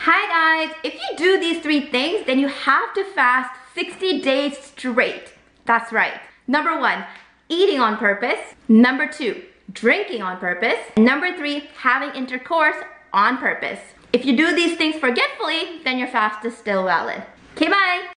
Hi guys, if you do these 3 things, then you have to fast 60 days straight. That's right. Number 1, eating on purpose. Number 2, drinking on purpose. And number 3, having intercourse on purpose. If you do these things forgetfully, then your fast is still valid. Okay, bye.